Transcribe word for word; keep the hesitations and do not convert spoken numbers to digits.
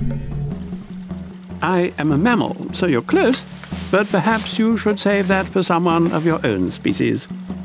I am a mammal, so you're close, but perhaps you should save that for someone of your own species.